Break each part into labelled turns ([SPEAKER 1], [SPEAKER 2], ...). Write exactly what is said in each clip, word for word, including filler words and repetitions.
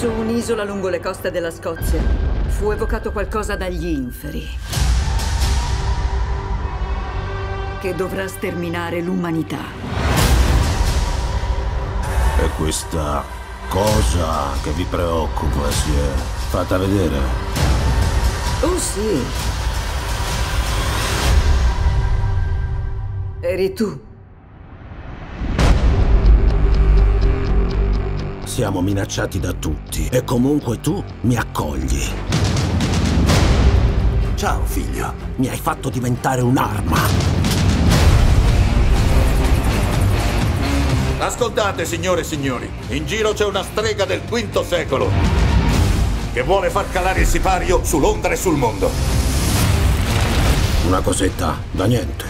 [SPEAKER 1] Su un'isola lungo le coste della Scozia fu evocato qualcosa dagli inferi che dovrà sterminare l'umanità.
[SPEAKER 2] E questa cosa che vi preoccupa si è fatta vedere?
[SPEAKER 1] Oh sì. Eri tu.
[SPEAKER 2] Siamo minacciati da tutti e comunque tu mi accogli.
[SPEAKER 3] Ciao, figlio.
[SPEAKER 2] Mi hai fatto diventare un'arma.
[SPEAKER 3] Ascoltate, signore e signori. In giro c'è una strega del quinto secolo che vuole far calare il sipario su Londra e sul mondo.
[SPEAKER 2] Una cosetta da niente.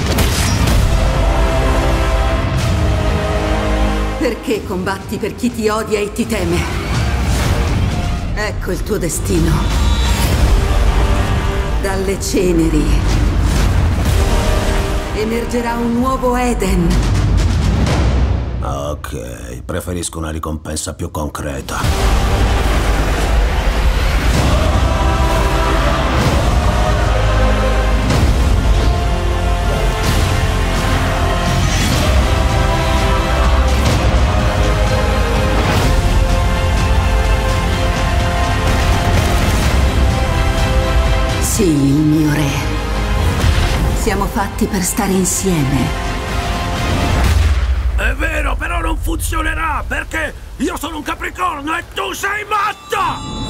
[SPEAKER 1] Perché combatti per chi ti odia e ti teme? Ecco il tuo destino. Dalle ceneri emergerà un nuovo Eden.
[SPEAKER 2] Ok, preferisco una ricompensa più concreta.
[SPEAKER 1] Sì, il mio re. Siamo fatti per stare insieme.
[SPEAKER 4] È vero, però non funzionerà, perché io sono un Capricorno e tu sei matto!